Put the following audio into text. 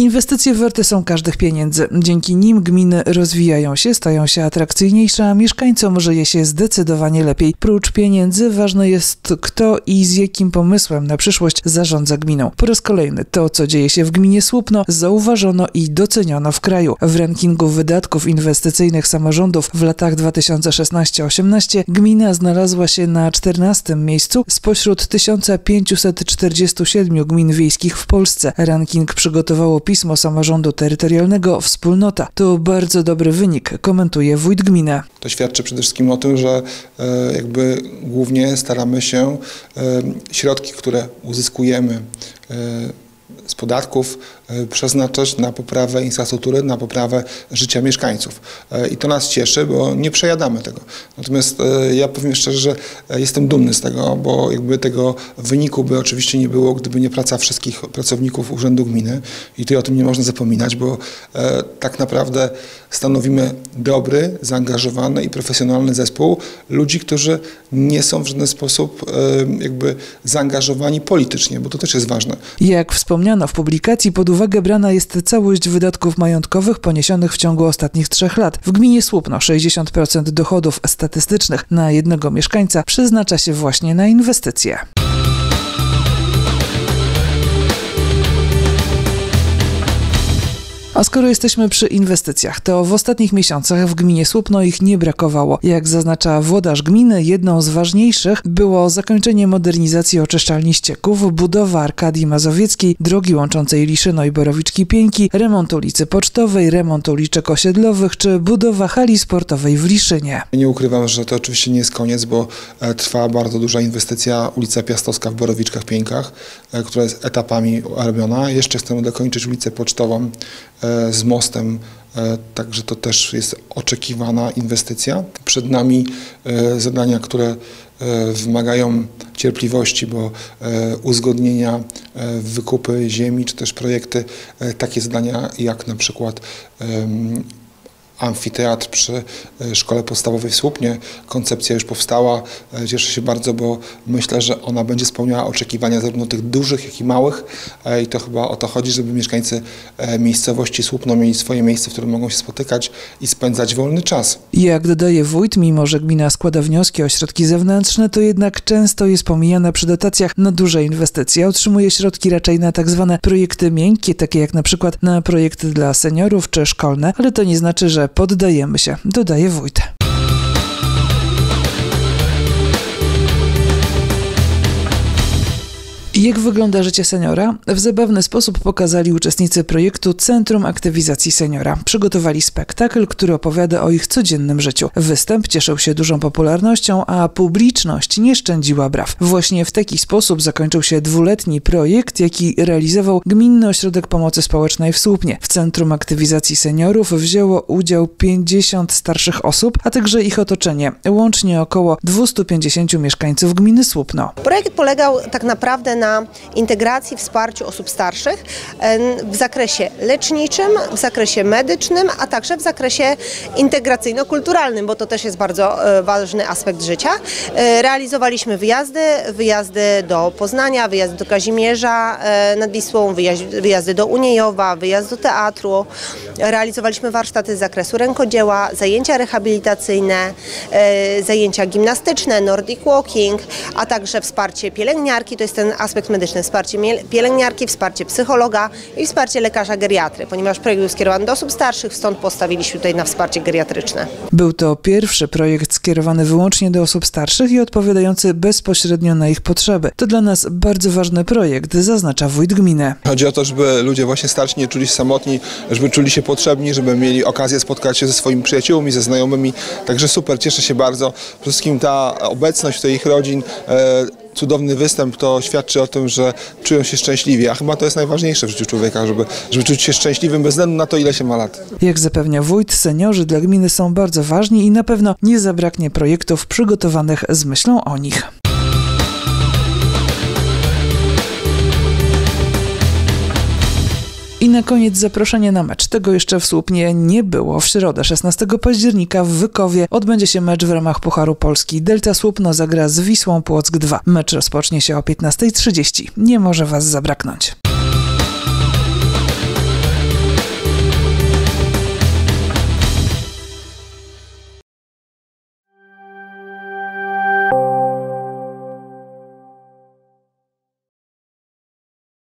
Inwestycje warte są każdych pieniędzy. Dzięki nim gminy rozwijają się, stają się atrakcyjniejsze, a mieszkańcom żyje się zdecydowanie lepiej. Prócz pieniędzy ważne jest, kto i z jakim pomysłem na przyszłość zarządza gminą. Po raz kolejny to, co dzieje się w gminie Słupno, zauważono i doceniono w kraju. W rankingu wydatków inwestycyjnych samorządów w latach 2016-18 gmina znalazła się na 14. miejscu spośród 1547 gmin wiejskich w Polsce. Ranking przygotowało pismo samorządu terytorialnego Wspólnota. To bardzo dobry wynik, komentuje wójt gminy. To świadczy przede wszystkim o tym, że głównie staramy się środki, które uzyskujemy z podatków, przeznaczać na poprawę infrastruktury, na poprawę życia mieszkańców. I to nas cieszy, bo nie przejadamy tego. Natomiast ja powiem szczerze, że jestem dumny z tego, bo tego wyniku by oczywiście nie było, gdyby nie praca wszystkich pracowników Urzędu Gminy. I tutaj o tym nie można zapominać, bo tak naprawdę stanowimy dobry, zaangażowany i profesjonalny zespół ludzi, którzy nie są w żaden sposób zaangażowani politycznie, bo to też jest ważne. Jak wspomniano w publikacji, pod uwagę brana jest całość wydatków majątkowych poniesionych w ciągu ostatnich 3 lat. W gminie Słupno 60% dochodów statystycznych na jednego mieszkańca przeznacza się właśnie na inwestycje. A skoro jesteśmy przy inwestycjach, to w ostatnich miesiącach w gminie Słupno ich nie brakowało. Jak zaznacza włodarz gminy, jedną z ważniejszych było zakończenie modernizacji oczyszczalni ścieków, budowa Arkadii Mazowieckiej, drogi łączącej Liszyno i Borowiczki-Pieńki, remont ulicy Pocztowej, remont uliczek osiedlowych czy budowa hali sportowej w Liszynie. Nie ukrywam, że to oczywiście nie jest koniec, bo trwa bardzo duża inwestycja ulica Piastowska w Borowiczkach-Pieńkach, która jest etapami robiona. Jeszcze chcemy dokończyć ulicę Pocztową z mostem, także to też jest oczekiwana inwestycja. Przed nami zadania, które wymagają cierpliwości, bo uzgodnienia, wykupy ziemi, czy też projekty, takie zadania jak na przykład amfiteatr przy szkole podstawowej w Słupnie. Koncepcja już powstała. Cieszę się bardzo, bo myślę, że ona będzie spełniała oczekiwania zarówno tych dużych, jak i małych. I to chyba o to chodzi, żeby mieszkańcy miejscowości Słupno mieli swoje miejsce, w którym mogą się spotykać i spędzać wolny czas. Jak dodaje wójt, mimo że gmina składa wnioski o środki zewnętrzne, to jednak często jest pomijana przy dotacjach na duże inwestycje. Otrzymuje środki raczej na tak zwane projekty miękkie, takie jak na przykład na projekty dla seniorów czy szkolne, ale to nie znaczy, że poddajemy się, dodaje wójt. Jak wygląda życie seniora? W zabawny sposób pokazali uczestnicy projektu Centrum Aktywizacji Seniora. Przygotowali spektakl, który opowiada o ich codziennym życiu. Występ cieszył się dużą popularnością, a publiczność nie szczędziła braw. Właśnie w taki sposób zakończył się 2-letni projekt, jaki realizował Gminny Ośrodek Pomocy Społecznej w Słupnie. W Centrum Aktywizacji Seniorów wzięło udział 50 starszych osób, a także ich otoczenie. Łącznie około 250 mieszkańców gminy Słupno. Projekt polegał tak naprawdę na integracji, wsparciu osób starszych w zakresie leczniczym, w zakresie medycznym, a także w zakresie integracyjno-kulturalnym, bo to też jest bardzo ważny aspekt życia. Realizowaliśmy wyjazdy do Poznania, wyjazdy do Kazimierza nad Wisłą, wyjazdy do Uniejowa, wyjazd do teatru. Realizowaliśmy warsztaty z zakresu rękodzieła, zajęcia rehabilitacyjne, zajęcia gimnastyczne, nordic walking, a także wsparcie pielęgniarki, to jest ten aspekt medyczny, wsparcie pielęgniarki, wsparcie psychologa i wsparcie lekarza geriatry, ponieważ projekt był skierowany do osób starszych, stąd postawiliśmy tutaj na wsparcie geriatryczne. Był to pierwszy projekt skierowany wyłącznie do osób starszych i odpowiadający bezpośrednio na ich potrzeby. To dla nas bardzo ważny projekt, zaznacza wójt gminy. Chodzi o to, żeby ludzie właśnie starsi nie czuli się samotni, żeby czuli się potrzebni, żeby mieli okazję spotkać się ze swoimi przyjaciółmi, ze znajomymi. Także super, cieszę się bardzo. Przede wszystkim ta obecność tych rodzin, cudowny występ, to świadczy o tym, że czują się szczęśliwi, a chyba to jest najważniejsze w życiu człowieka, żeby czuć się szczęśliwym bez względu na to, ile się ma lat. Jak zapewnia wójt, seniorzy dla gminy są bardzo ważni i na pewno nie zabraknie projektów przygotowanych z myślą o nich. I na koniec zaproszenie na mecz. Tego jeszcze w Słupnie nie było. W środę 16 października w Wykowie odbędzie się mecz w ramach Pucharu Polski. Delta Słupno zagra z Wisłą Płock 2. Mecz rozpocznie się o 15:30. Nie może Was zabraknąć.